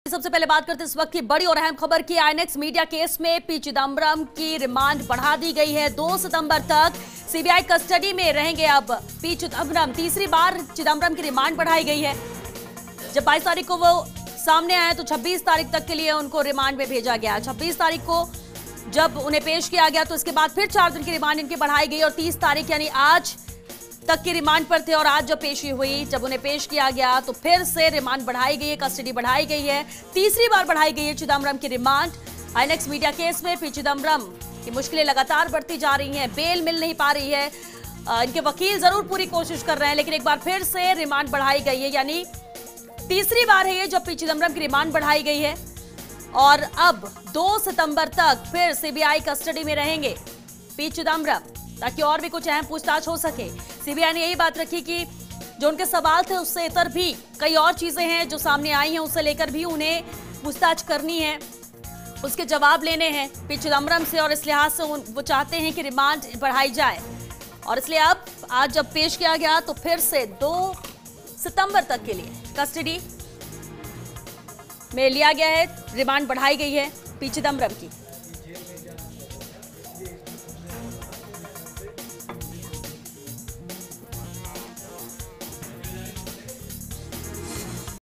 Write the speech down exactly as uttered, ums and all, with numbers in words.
सबसे पहले बात करते हैं इस वक्त की बड़ी और अहम खबर की। आईएनएक्स मीडिया केस में पी चिदम्बरम की रिमांड बढ़ा दी गई है। दो सितंबर तक सीबीआई कस्टडी में रहेंगे अब पी चिदम्बरम। तीसरी बार चिदम्बरम की रिमांड बढ़ाई गई है। जब बाईस तारीख को वो सामने आए तो छब्बीस तारीख तक के लिए उनको रिमांड में भेजा गया। छब्बीस तारीख को जब उन्हें पेश किया गया तो इसके बाद फिर चार दिन की रिमांड इनकी बढ़ाई गई और तीस तारीख यानी आज तक की रिमांड पर थे। और आज जब पेशी हुई, जब उन्हें पेश किया गया तो फिर से रिमांड बढ़ाई गई है, कस्टडी बढ़ाई गई है। तीसरी बार बढ़ाई गई है चिदम्बरम की रिमांड। आईएनएक्स मीडिया केस में पी चिदम्बरम की मुश्किलें लगातार बढ़ती जा रही हैं, बेल मिल नहीं पा रही है। इनके वकील जरूर पूरी कोशिश कर रहे हैं, लेकिन एक बार फिर से रिमांड बढ़ाई गई है। यानी तीसरी बार है ये जब पी चिदम्बरम की रिमांड बढ़ाई गई है। और अब दो सितंबर तक फिर सीबीआई कस्टडी में रहेंगे पी चिदम्बरम, ताकि और भी कुछ अहम पूछताछ हो सके। सीबीआई ने यही बात रखी कि जो उनके सवाल थे उससे इतर भी कई और चीजें हैं जो सामने आई हैं, उससे लेकर भी उन्हें पूछताछ करनी है, उसके जवाब लेने हैं पी चिदम्बरम से। और इस लिहाज से वो चाहते हैं कि रिमांड बढ़ाई जाए। और इसलिए अब आज जब पेश किया गया तो फिर से दो सितंबर तक के लिए कस्टडी में लिया गया है, रिमांड बढ़ाई गई है पी चिदम्बरम की।